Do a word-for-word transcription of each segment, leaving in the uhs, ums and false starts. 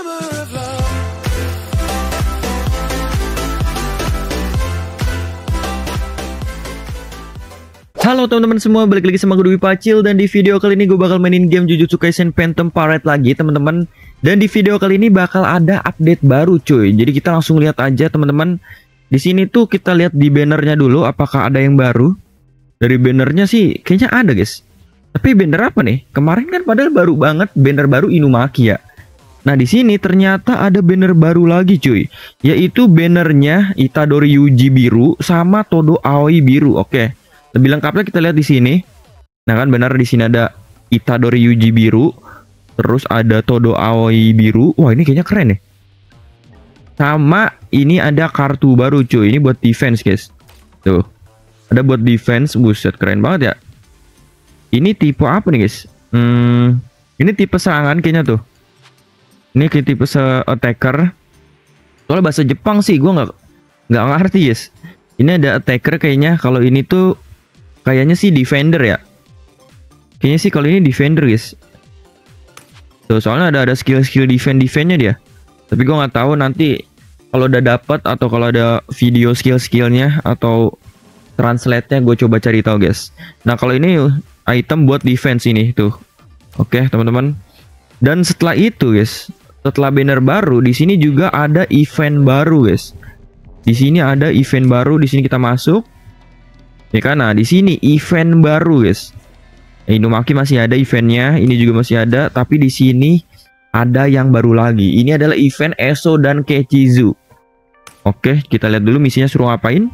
Halo teman-teman semua, balik lagi sama gue Dwi Pacil. Dan di video kali ini gue bakal mainin game Jujutsu Kaisen Phantom Parade lagi teman-teman. Dan di video kali ini bakal ada update baru cuy. Jadi kita langsung lihat aja teman-teman. Di sini tuh kita lihat di bannernya dulu, apakah ada yang baru. Dari bannernya sih kayaknya ada guys. Tapi banner apa nih? Kemarin kan padahal baru banget banner baru Inumaki ya. Nah di sini ternyata ada banner baru lagi cuy, yaitu bannernya Itadori Yuji biru sama Todo Aoi biru. Oke. Lebih lengkapnya kita lihat di sini. Nah kan benar di sini ada Itadori Yuji biru, terus ada Todo Aoi biru. Wah ini kayaknya keren nih. Sama ini ada kartu baru cuy. Ini buat defense guys. Tuh. Ada buat defense. Buset keren banget ya. Ini tipe apa nih guys? Hmm, ini tipe serangan kayaknya tuh. Ini kayak tipe se-attacker. Soalnya bahasa Jepang sih gue nggak nggak ngerti guys. Ini ada attacker kayaknya. Kalau ini tuh kayaknya sih defender ya. Kayaknya sih kalau ini defender guys. Tuh soalnya ada ada skill-skill defend defendnya dia. Tapi gue nggak tahu nanti kalau udah dapat atau kalau ada video skill-skillnya atau translate-nya gue coba cari tahu guys. Nah kalau ini item buat defense ini tuh. Oke teman-teman. Dan setelah itu guys, setelah banner baru di sini juga ada event baru guys. Di sini ada event baru, di sini kita masuk. Ya kan, nah di sini event baru guys. Inumaki masih ada eventnya, ini juga masih ada, tapi di sini ada yang baru lagi. Ini adalah event Eso dan Kechizu. Oke, kita lihat dulu misinya suruh ngapain.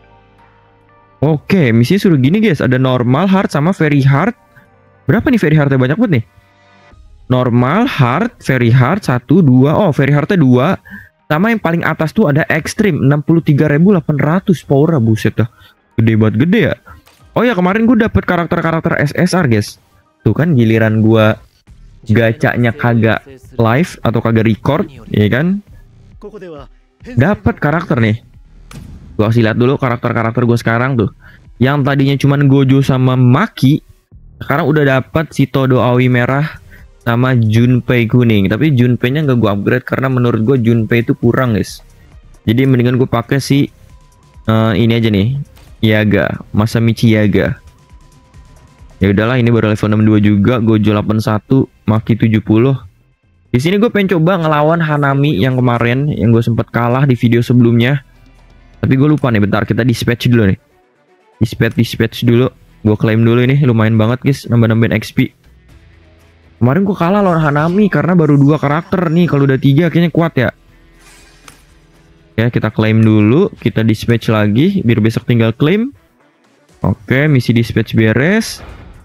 Oke, misinya suruh gini guys, ada normal, hard, sama very hard. Berapa nih very hardnya? Banyak banget nih. Normal, hard, very hard, satu, dua. Oh, very hardnya dua. Sama yang paling atas tuh ada extreme, enam puluh tiga ribu delapan ratus power. Buset dah. Gede banget, gede ya. Oh ya, kemarin gue dapet karakter-karakter S S R guys. Tuh kan giliran gue gacanya kagak live atau kagak record, ya kan? Dapat karakter nih. Gue kasih lihat dulu karakter-karakter gue sekarang tuh. Yang tadinya cuman Gojo sama Maki, sekarang udah dapat si Todo Aoi merah sama Junpei kuning. Tapi Junpei-nya nggak gue upgrade karena menurut gue Junpei itu kurang guys. Jadi mendingan gue pakai si uh, ini aja nih, Yaga, Masamichi Yaga. Ya udahlah, ini baru level enam puluh dua juga, Gojo delapan puluh satu, Maki tujuh puluh. Di sini gue pengen coba ngelawan Hanami yang kemarin yang gue sempet kalah di video sebelumnya. Tapi gue lupa nih, bentar kita dispatch dulu nih. Dispatch dispatch dulu. Gue klaim dulu ini, lumayan banget guys, nambah-nambahin X P. Kemarin gue kalah lawan Hanami karena baru dua karakter nih. Kalau udah tiga kayaknya kuat ya. Oke, kita klaim dulu. Kita dispatch lagi biar besok tinggal klaim. Oke, misi dispatch beres.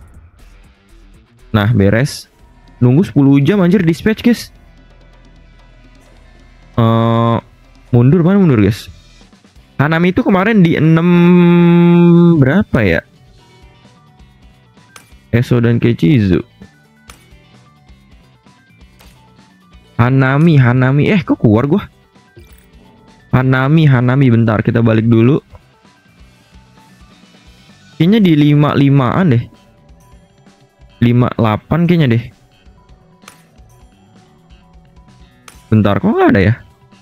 Nah, beres. Nunggu sepuluh jam anjir dispatch guys. uh, Mundur, mana mundur guys. Hanami itu kemarin di enam berapa ya? Eso dan Kechizu. Hanami, Hanami, eh kok keluar gua? Hanami, Hanami, bentar kita balik dulu. Kayaknya di lima limaan deh. lima delapan kayaknya deh. Bentar, kok nggak ada ya?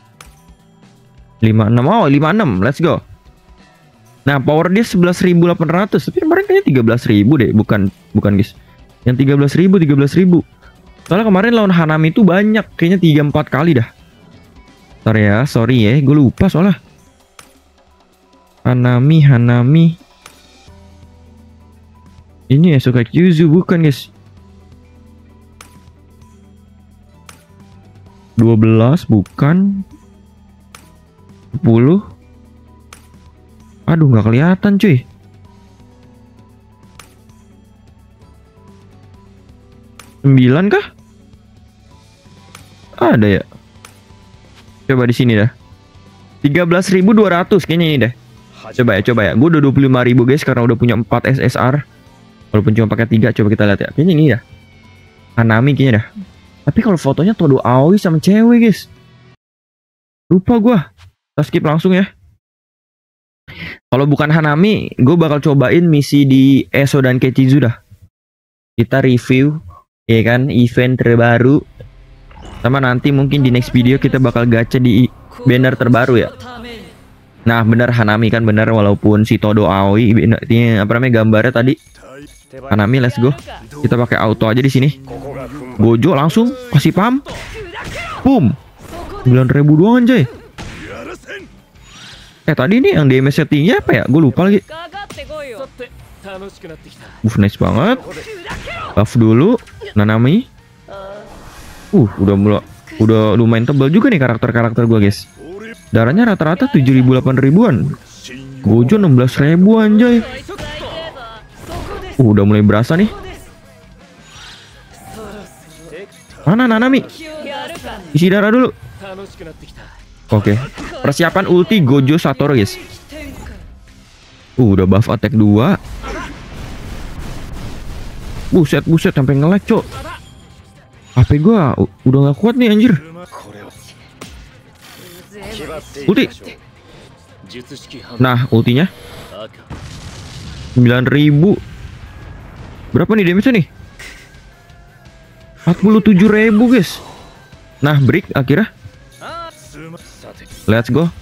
lima enam, oh lima enam, let's go. Nah power dia sebelas ribu delapan ratus. Tapi kemarin kayaknya tiga belas ribu deh. Bukan, bukan guys. Yang tiga belas ribu, tiga belas ribu. Soalnya kemarin lawan Hanami itu banyak, kayaknya tiga empat kali dah. Ntar ya, sorry ya, gue lupa soalnya. Hanami, Hanami. Ini ya suka Kyuzu, bukan guys. dua belas, bukan. sepuluh. Aduh, nggak kelihatan cuy. sembilan kah? Ada ya? Coba di sini dah. tiga belas ribu dua ratus kayaknya ini deh. Coba ya, coba ya. Gue udah dua puluh lima ribu guys karena udah punya empat S S R. Walaupun cuma pakai tiga, coba kita lihat ya. Kayaknya ini dah. Hanami kayaknya dah. Tapi kalau fotonya Todo Aoi sama cewek guys. Lupa gue. Kita skip langsung ya. Kalau bukan Hanami, gue bakal cobain misi di Eso dan Kechizu dah. Kita review, ya kan, event terbaru Sama nanti mungkin di next video kita bakal gacha di banner terbaru ya. Nah bener Hanami kan bener, walaupun si Todo Aoi ini apa namanya gambarnya tadi Hanami. Let's go. Kita pakai auto aja di sini. Gojo langsung kasih pam. Boom. sembilan ribu doang anjay. Eh tadi ini yang D M S settingnya apa ya? Gue lupa lagi. Buff nice banget. Buff dulu Nanami. Uh udah mulai udah lumayan tebal juga nih karakter-karakter gue guys. Darahnya rata-rata tujuh ribu delapan ribuan. Gojo enam belas ribu anjay. Uh, udah mulai berasa nih. Mana Nanami? Isi darah dulu. Oke. Persiapan ulti Gojo Satoru guys. Uh, udah buff attack dua. Buset buset sampai nge-lag cok. H P gua udah gak kuat nih anjir. Ulti. Nah ultinya sembilan ribu. Berapa nih damage nih? empat puluh tujuh ribu guys. Nah break akhirnya. Let's go.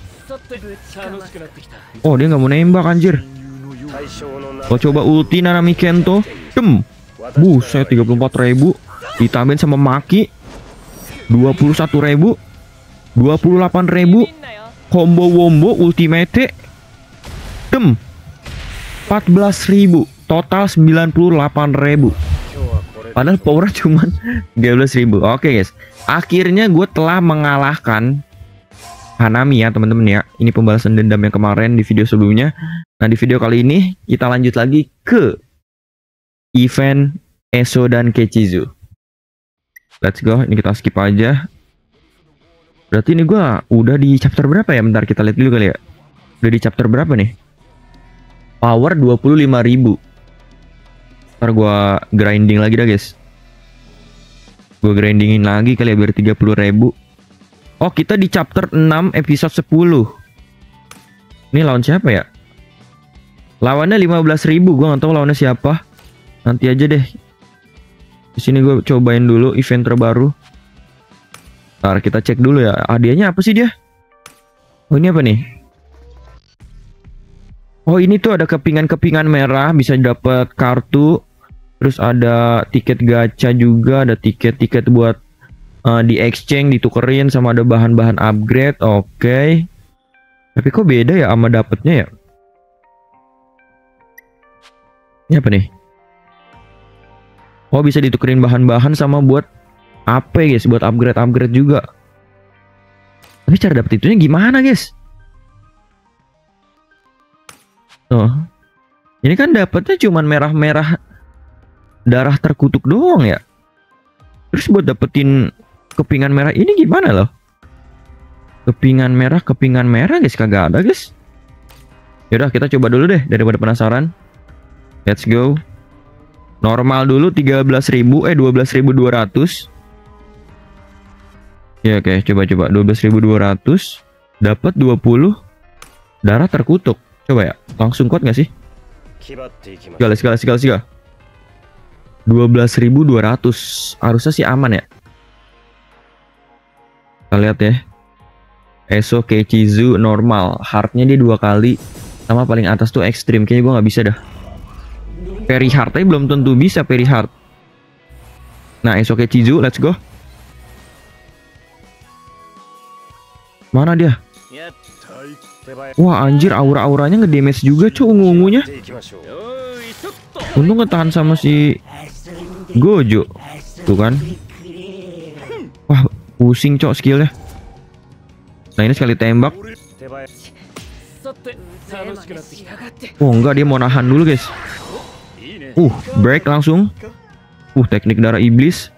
Oh dia nggak mau nembak anjir. Gua coba ulti Nanami Kento. Dem. Buset tiga puluh empat ribu. Ditambahin sama Maki dua puluh satu ribu. dua puluh delapan ribu. Combo wombo ultimate. Dem. empat belas ribu. Total sembilan puluh delapan ribu. Padahal power cuman tiga belas ribu. Oke guys. Akhirnya gue telah mengalahkan Hanami ya teman-teman ya. Ini pembalasan dendam yang kemarin di video sebelumnya. Nah di video kali ini kita lanjut lagi ke event Eso dan Kechizu. Let's go. Ini kita skip aja. Berarti ini gue udah di chapter berapa ya? Bentar kita lihat dulu kali ya. Udah di chapter berapa nih? Power dua puluh lima ribu. Ntar gue grinding lagi dah guys. Gue grindingin lagi kali ya biar tiga puluh ribu. Oh kita di chapter enam episode sepuluh. Ini lawan siapa ya? Lawannya lima belas ribu. Gue gak tahu lawannya siapa. Nanti aja deh. Di sini gue cobain dulu event terbaru. Ntar kita cek dulu ya. Hadiahnya apa sih dia? Oh ini apa nih? Oh ini tuh ada kepingan-kepingan merah. Bisa dapat kartu. Terus ada tiket gacha juga. Ada tiket-tiket buat uh, di exchange, ditukerin sama ada bahan-bahan upgrade. Oke. Okay. Tapi kok beda ya sama dapetnya ya? Ini apa nih? Oh bisa ditukerin bahan-bahan sama buat apa guys? Buat upgrade-upgrade juga. Tapi cara dapet itunya gimana guys? Tuh. Ini kan dapetnya cuman merah-merah darah terkutuk doang ya. Terus buat dapetin kepingan merah ini gimana loh? Kepingan merah, kepingan merah guys, kagak ada guys. Yaudah kita coba dulu deh daripada penasaran. Let's go. Normal dulu tiga belas ribu eh dua belas ribu dua ratus. Ya oke, okay. coba coba dua belas ribu dua ratus dapat dua puluh darah terkutuk. Coba ya, langsung kuat nggak sih? Sekali sekali sekali sekali. dua belas ribu dua ratus harusnya sih aman ya. Kita lihat ya. Eso Kechizu normal, hardnya dia dua kali, sama paling atas tuh ekstrim. Kayaknya gue nggak bisa dah. Very hard tapi belum tentu bisa very hard. Nah Eso Kechizu, let's go. Mana dia? Wah anjir, aura-auranya nge-damage juga cuy, ungu-ungunya. Untung ketahan sama si Gojo. Tuh kan. Wah pusing cok skillnya. Nah ini sekali tembak. Oh enggak, dia mau nahan dulu guys. Uh break langsung. Uh teknik darah iblis.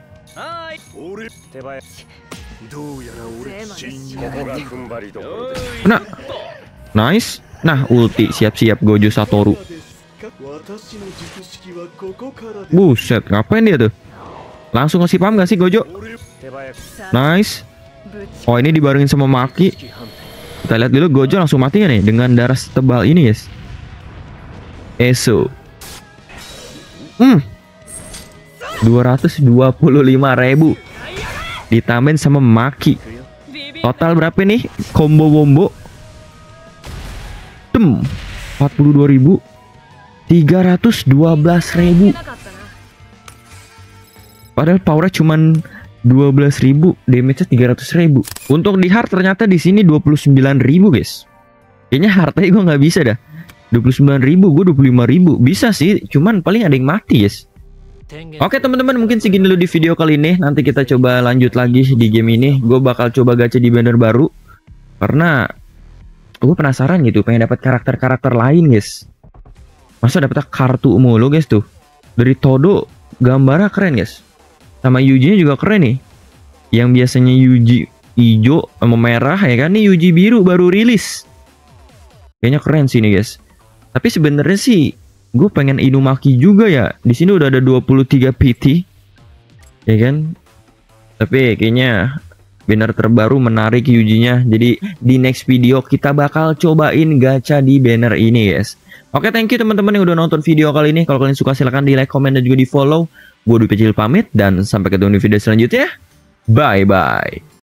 Nah, nice. Nah ulti, siap-siap Gojo Satoru. Buset, ngapain dia tuh? Langsung ngasih paham gak sih Gojo? Nice. Oh ini dibarengin sama Maki. Kita lihat dulu Gojo langsung mati gak nih dengan darah setebal ini guys. Eso. Hmm dua ratus dua puluh lima ribu. ditambahin sama Maki. Total berapa nih combo wombo? Tem empat puluh dua ribu, tiga ratus dua belas ribu. Padahal powernya cuman dua belas ribu, damage-nya tiga ratus ribu. Untuk di hard ternyata di sini dua puluh sembilan ribu, guys. Kayaknya hardnya gue nggak bisa dah. dua puluh sembilan ribu, gue dua puluh lima ribu. Bisa sih, cuman paling ada yang mati, guys. Oke teman-teman, mungkin segini dulu di video kali ini. Nanti kita coba lanjut lagi di game ini. Gue bakal coba gacha di banner baru, karena gue penasaran gitu, pengen dapat karakter-karakter lain, guys. Masa dapetnya kartu mulu, guys, tuh. Dari Todo gambarnya keren, guys. Sama Yuji-nya juga keren nih. Yang biasanya Yuji hijau sama merah ya kan, nih Yuji biru baru rilis. Kayaknya keren sih nih, guys. Tapi sebenarnya sih gue pengen Inumaki juga ya. Di sini udah ada dua puluh tiga P T. Ya kan? Tapi kayaknya banner terbaru menarik Yuji-nya. Jadi di next video kita bakal cobain gacha di banner ini, guys. Oke, thank you teman-teman yang udah nonton video kali ini. Kalau kalian suka silahkan di like, komen, dan juga di follow. Gue Dwi Pacil pamit dan sampai ketemu di video selanjutnya. Bye bye.